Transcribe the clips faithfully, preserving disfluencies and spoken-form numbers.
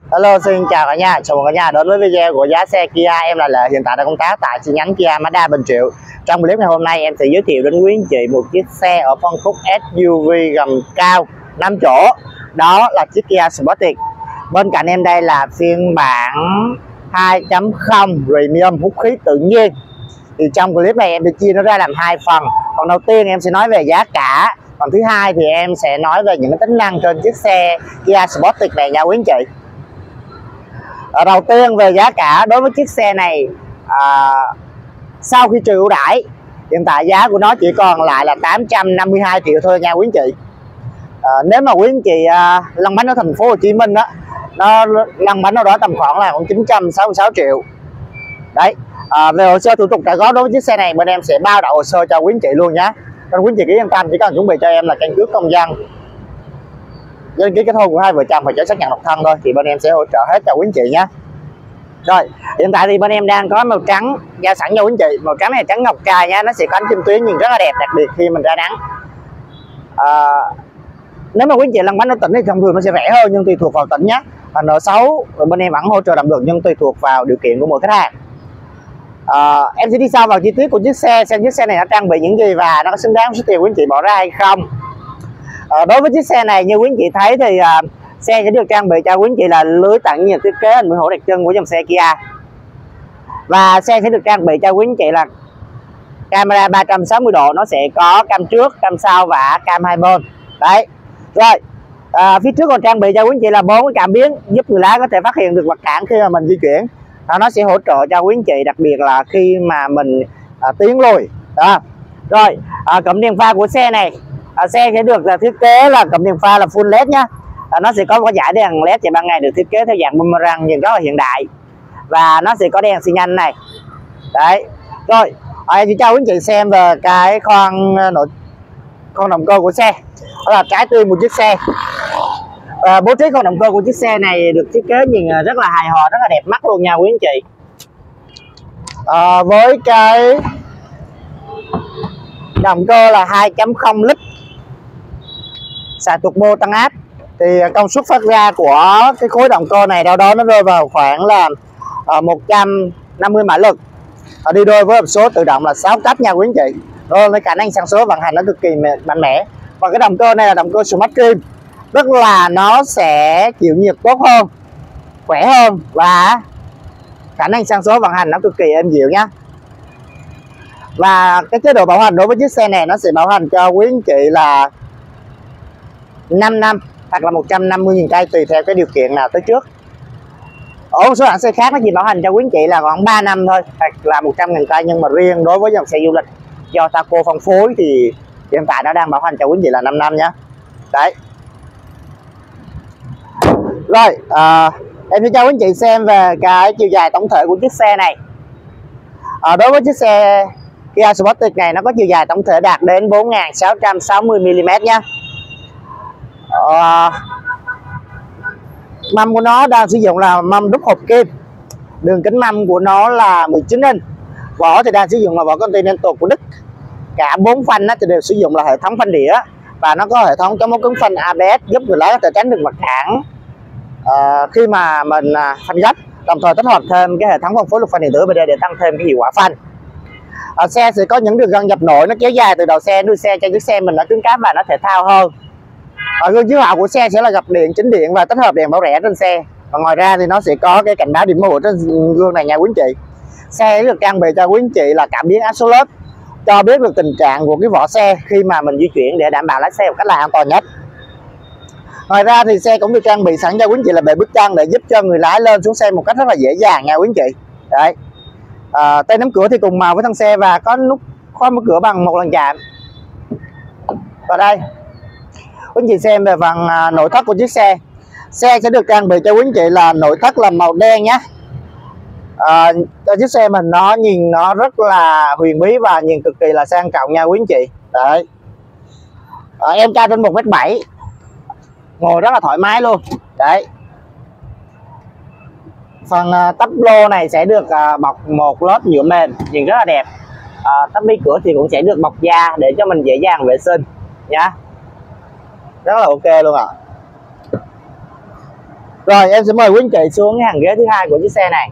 Hello, xin chào cả nhà, chào mừng cả nhà đến với video của giá xe Kia. Em là Lệ, hiện tại đang công tác tại chi nhánh Kia Mazda Bình Triệu. Trong clip ngày hôm nay em sẽ giới thiệu đến quý anh chị một chiếc xe ở phân khúc ét u vê gầm cao năm chỗ, đó là chiếc Kia Sportage. Bên cạnh em đây là phiên bản hai chấm không Premium hút khí tự nhiên. Thì trong clip này em sẽ chia nó ra làm hai phần. Phần đầu tiên em sẽ nói về giá cả, phần thứ hai thì em sẽ nói về những cái tính năng trên chiếc xe Kia Sportage này nha quý anh chị. Ở đầu tiên về giá cả, đối với chiếc xe này à, sau khi trừ ưu đãi, hiện tại giá của nó chỉ còn lại là tám trăm năm mươi hai triệu thôi nha quý anh chị. À, nếu mà quý anh chị à, lăn bánh ở thành phố Hồ Chí Minh đó, nó lăn bánh ở đó tầm khoảng là khoảng chín trăm sáu mươi sáu triệu. Đấy. À, về hồ sơ thủ tục trả góp đối với chiếc xe này, bên em sẽ bao đậu hồ sơ cho quý anh chị luôn nhé. Nên quý anh chị cứ yên tâm, chỉ cần chuẩn bị cho em là căn cước công dân, đăng ký kết hôn của hai vợ chồng và giấy xác nhận độc thân thôi, thì bên em sẽ hỗ trợ hết cho quý anh chị nhé. Rồi, hiện tại thì bên em đang có màu trắng giao sẵn cho quý anh chị. Màu trắng này trắng ngọc trai nha, nó sẽ có ánh kim tuyến nhìn rất là đẹp, đặc biệt khi mình ra nắng. À, nếu mà quý anh chị lăn bánh ở tỉnh thì thông thường nó sẽ rẻ hơn, nhưng tùy thuộc vào tỉnh nhé. Và nợ xấu bên em vẫn hỗ trợ làm được, nhưng tùy thuộc vào điều kiện của mỗi khách hàng. À, em sẽ đi sâu vào chi tiết của chiếc xe, xem chiếc xe này nó trang bị những gì và nó có xứng đáng số tiền quý anh chị bỏ ra hay không. À, đối với chiếc xe này như quý anh chị thấy thì à, xe sẽ được trang bị cho quý anh chị là lưới tản nhiệt thiết kế hình mũi hổ đặc trưng của dòng xe Kia, và xe sẽ được trang bị cho quý anh chị là camera ba trăm sáu mươi độ, nó sẽ có cam trước, cam sau và cam hai bên. Đấy. Rồi, à, phía trước còn trang bị cho quý anh chị là bốn cái cảm biến giúp người lái có thể phát hiện được vật cản khi mà mình di chuyển. À, nó sẽ hỗ trợ cho quý anh chị, đặc biệt là khi mà mình à, tiến lùi. Đó. Rồi, à, cụm đèn pha của xe này, à, xe sẽ được là thiết kế là cụm đèn pha là full led nhá. À, nó sẽ có một dải đèn led chạy ban ngày được thiết kế theo dạng boomerang nhìn rất là hiện đại, và nó sẽ có đèn xi nhan này. Đấy. Rồi, à, em chỉ cho quý anh chị xem về cái khoang nội khoang động cơ của xe, đó là trái tim một chiếc xe. À, bố trí khoang động cơ của chiếc xe này được thiết kế nhìn rất là hài hòa, rất là đẹp mắt luôn nha quý anh chị. À, với cái động cơ là hai chấm không lít xài turbo tăng áp, thì công suất phát ra của cái khối động cơ này đâu đó nó rơi vào khoảng là uh, một trăm năm mươi mã lực, uh, đi đôi với hộp số tự động là sáu cấp nha quý anh chị. Rồi với khả năng sang số vận hành nó cực kỳ mạnh mẽ. Và cái động cơ này là động cơ Smart Trim, tức là nó sẽ chịu nhiệt tốt hơn, khỏe hơn, và khả năng sang số vận hành nó cực kỳ êm dịu nhá. Và cái chế độ bảo hành đối với chiếc xe này nó sẽ bảo hành cho quý anh chị là năm năm hoặc là một trăm năm mươi nghìn cây, tùy theo cái điều kiện nào tới trước. Ở một số hãng xe khác nó chỉ bảo hành cho quý anh chị là khoảng ba năm thôi, hoặc là một trăm nghìn cây, nhưng mà riêng đối với dòng xe du lịch do Taco phân phối thì hiện tại nó đang bảo hành cho quý anh chị là năm năm nhé. Đấy. Rồi, à, em sẽ cho quý anh chị xem về cái chiều dài tổng thể của chiếc xe này. À, đối với chiếc xe Kia Sportage này, nó có chiều dài tổng thể đạt đến bốn nghìn sáu trăm sáu mươi mi li mét nhé. À, mâm của nó đang sử dụng là mâm đúc hộp kim, đường kính mâm của nó là mười chín inch, vỏ thì đang sử dụng là vỏ Continental của Đức. Cả bốn phanh nó thì đều sử dụng là hệ thống phanh đĩa, và nó có hệ thống chống móc cứng phanh a bê ét giúp người lái có thể tránh được vật cản à, khi mà mình à, phanh gấp, đồng thời tích hợp thêm cái hệ thống phân phối lục phanh điện tử bê đê để tăng thêm cái hiệu quả phanh. À, xe sẽ có những đường gân dập nổi nó kéo dài từ đầu xe đuôi xe cho chiếc xe mình nó cứng cáp và nó thể thao hơn. Ở gương chiếu hậu của xe sẽ là gập điện, chỉnh điện và tích hợp đèn bảo rẽ trên xe. Và ngoài ra thì nó sẽ có cái cảnh báo điểm mù trên gương này nha quý anh chị. Xe được trang bị cho quý anh chị là cảm biến áp suất lớp, cho biết được tình trạng của cái vỏ xe khi mà mình di chuyển để đảm bảo lái xe một cách là an toàn nhất. Ngoài ra thì xe cũng được trang bị sẵn cho quý anh chị là bệ bước chân để giúp cho người lái lên xuống xe một cách rất là dễ dàng nha quý anh chị. Đấy. À, tay nắm cửa thì cùng màu với thân xe và có nút khóa mở cửa bằng một lần chạm. Và đây, quý anh chị xem về phần nội thất của chiếc xe. Xe sẽ được trang bị cho quý anh chị là nội thất là màu đen nhé. À, cho chiếc xe mình nó nhìn nó rất là huyền bí và nhìn cực kỳ là sang trọng nha quý anh chị. Đấy. À, em cao trên một mét bảy, ngồi rất là thoải mái luôn. Đấy. Phần uh, tắp lô này sẽ được uh, bọc một lớp nhựa mềm nhìn rất là đẹp. Uh, tắp bi cửa thì cũng sẽ được bọc da để cho mình dễ dàng vệ sinh nhá. Rất là ok luôn ạ. À. Rồi em sẽ mời quý anh chị xuống cái hàng ghế thứ hai của chiếc xe này.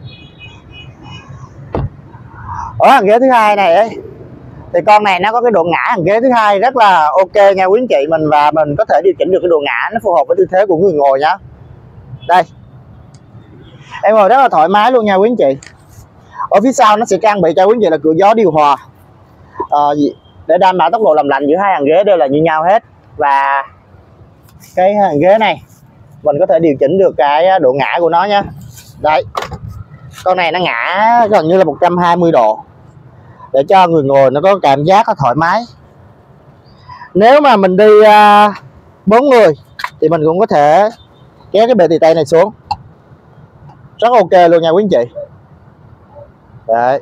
Ở hàng ghế thứ hai này ấy, thì con này nó có cái độ ngã hàng ghế thứ hai rất là ok nha quý anh chị mình, và mình có thể điều chỉnh được cái độ ngã nó phù hợp với tư thế của người ngồi nhá. Đây, em ngồi rất là thoải mái luôn nha quý anh chị. Ở phía sau nó sẽ trang bị cho quý anh chị là cửa gió điều hòa, à, để đảm bảo tốc độ làm lạnh giữa hai hàng ghế đều là như nhau hết. Và cái hàng ghế này mình có thể điều chỉnh được cái độ ngã của nó nhá. Đấy, con này nó ngã gần như là một trăm hai mươi độ để cho người ngồi nó có cảm giác nó thoải mái. Nếu mà mình đi bốn uh, người thì mình cũng có thể kéo cái bệ tì tay này xuống, rất ok luôn nha quý anh chị. Đấy,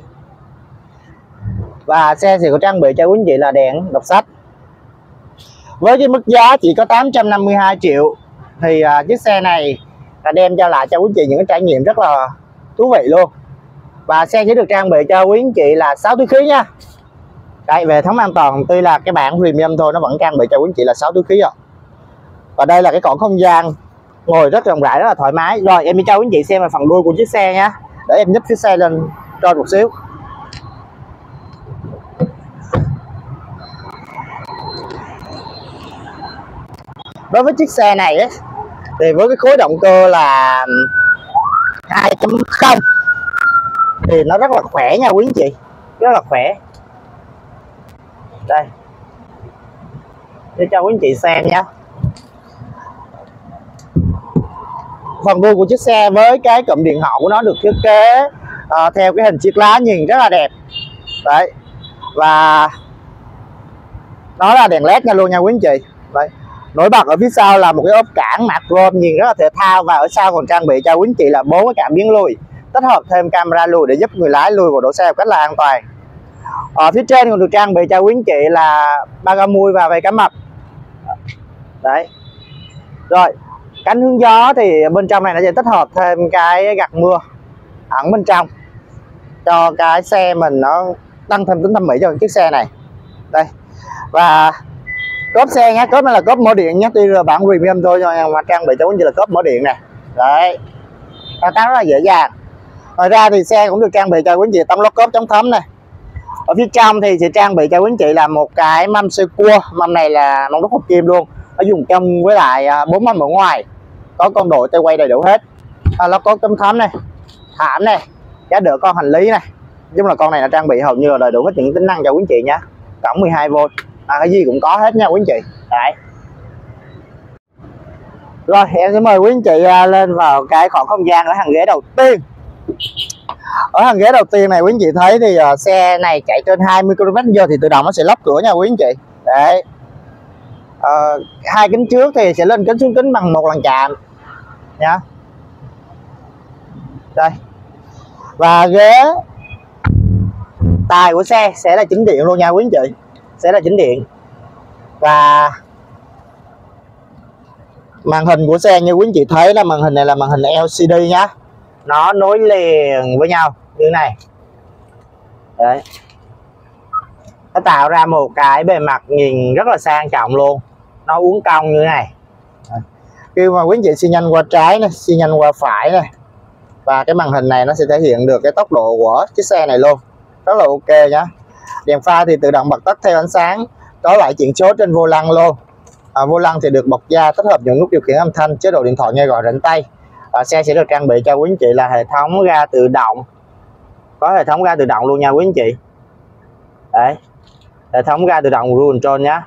và xe thì có trang bị cho quý anh chị là đèn đọc sách. Với cái mức giá chỉ có tám trăm năm mươi hai triệu thì uh, chiếc xe này là đem cho lại cho quý anh chị những cái trải nghiệm rất là thú vị luôn. Và xe sẽ được trang bị cho quý anh chị là sáu túi khí nha. Đây, về hệ thống an toàn tuy là cái bản premium thôi, nó vẫn trang bị cho quý anh chị là sáu túi khí rồi. Và đây là cái cổng không gian ngồi rất rộng rãi, rất là thoải mái. Rồi em đi cho quý anh chị xem về phần đuôi của chiếc xe nha. Để em nhích chiếc xe lên trên một xíu. Đối với chiếc xe này ấy, thì với cái khối động cơ là hai chấm không thì nó rất là khỏe nha quý anh chị, rất là khỏe. Đây, để cho quý anh chị xem nha. Phần đuôi của chiếc xe với cái cụm điện hậu của nó được thiết kế uh, theo cái hình chiếc lá nhìn rất là đẹp. Đấy, và nó là đèn led nha luôn nha quý anh chị. Đấy, nổi bật ở phía sau là một cái ốp cản mặt chrome nhìn rất là thể thao, và ở sau còn trang bị cho quý anh chị là bốn cái cảm biến lùi, tích hợp thêm camera lùi để giúp người lái lùi vào đỗ xe một cách là an toàn. Ở phía trên còn được trang bị cho quý anh chị là ba ga mui và vây cắm mập. Đấy, rồi cánh hướng gió thì bên trong này nó sẽ tích hợp thêm cái gạt mưa ẩn bên trong cho cái xe mình nó tăng thêm tính thẩm mỹ cho chiếc xe này. Đây, và cốp xe nhé, cốp này là cốp mở điện nhé, tuy là bản premium thôi nhưng mà trang bị cho quý anh chị là cốp mở điện này. Đấy, thao tác rất là dễ dàng. Ngoài ra thì xe cũng được trang bị cho quý anh chị tông lót cốp chống thấm này. Ở phía trong thì sẽ trang bị cho quý anh chị là một cái mâm sơ cua, mâm này là mâm đúc hợp kim luôn, nó dùng trong với lại bốn mâm ở ngoài, có con đội tay quay đầy đủ hết. À, lót cốp chống thấm này, thảm này, giá đỡ con hành lý này. Giống là con này là trang bị hầu như là đầy đủ hết những tính năng cho quý anh chị nhé. Cổng mười hai vôn, à, cái gì cũng có hết nha quý anh chị. Đấy. Rồi em sẽ mời quý anh chị lên vào cái khoảng không gian ở hàng ghế đầu tiên. Ở hàng ghế đầu tiên này quý anh chị thấy thì uh, xe này chạy trên hai mươi ki lô mét trên giờ thì tự động nó sẽ lóc cửa nha quý anh chị. Đấy, uh, hai kính trước thì sẽ lên kính xuống kính bằng một lần chạm nha. Đây, và ghế tài của xe sẽ là chỉnh điện luôn nha quý anh chị, sẽ là chỉnh điện. Và màn hình của xe như quý anh chị thấy là màn hình này là màn hình lờ xê đê nhá, nó nối liền với nhau như thế này. Đấy, nó tạo ra một cái bề mặt nhìn rất là sang trọng luôn, nó uốn cong như thế này. Khi mà quý anh chị xi nhanh qua trái này, xi nhanh qua phải này, và cái màn hình này nó sẽ thể hiện được cái tốc độ của chiếc xe này luôn, rất là ok nhá. Đèn pha thì tự động bật tắt theo ánh sáng, có lại chuyển số trên vô lăng luôn. À, vô lăng thì được bọc da, tích hợp những nút điều khiển âm thanh, chế độ điện thoại nghe gọi rảnh tay. À, xe sẽ được trang bị cho quý anh chị là hệ thống ga tự động, có hệ thống ga tự động luôn nha quý anh chị. Đấy, hệ thống ga tự động cruise control nhá.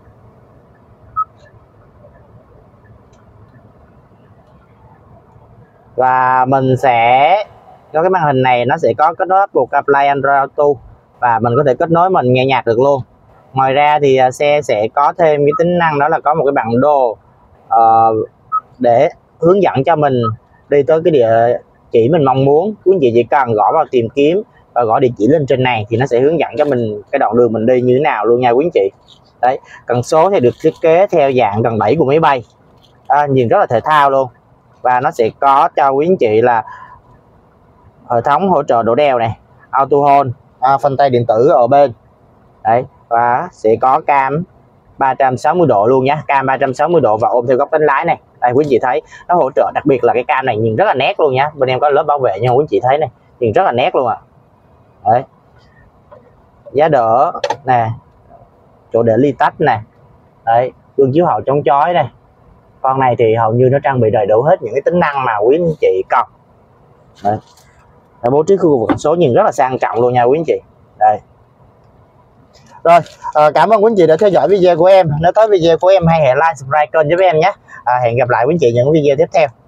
Và mình sẽ có cái màn hình này, nó sẽ có kết nối Apple CarPlay, Android Auto, và mình có thể kết nối mình nghe nhạc được luôn. Ngoài ra thì xe sẽ có thêm cái tính năng đó là có một cái bản đồ uh, để hướng dẫn cho mình đi tới cái địa chỉ mình mong muốn. Quý anh chị chỉ cần gõ vào tìm kiếm và gõ địa chỉ lên trên này thì nó sẽ hướng dẫn cho mình cái đoạn đường mình đi như thế nào luôn nha quý anh chị. Đấy, cần số thì được thiết kế theo dạng cần đẩy của máy bay, à, nhìn rất là thể thao luôn. Và nó sẽ có cho quý anh chị là hệ thống hỗ trợ đổ đèo này, auto hold, à, phanh tay điện tử ở bên. Đấy, và sẽ có cam ba trăm sáu mươi độ luôn nhé, cam ba trăm sáu mươi độ và ôm theo góc đánh lái này. Đây. Đây quý anh chị thấy nó hỗ trợ, đặc biệt là cái cam này nhìn rất là nét luôn nhá. Bên em có lớp bảo vệ nha quý anh chị thấy này, nhìn rất là nét luôn ạ. À. Đấy, giá đỡ nè, chỗ để ly tách nè, đấy, gương chiếu hậu chống chói này. Con này thì hầu như nó trang bị đầy đủ hết những cái tính năng mà quý anh chị cần. Đấy. Để bố trí khu vực số nhìn rất là sang trọng luôn nha quý anh chị. Đây. Rồi, à, cảm ơn quý anh chị đã theo dõi video của em. Nếu thấy video của em hay hãy like, subscribe kênh giúp em nhé. À, hẹn gặp lại quý anh chị những video tiếp theo.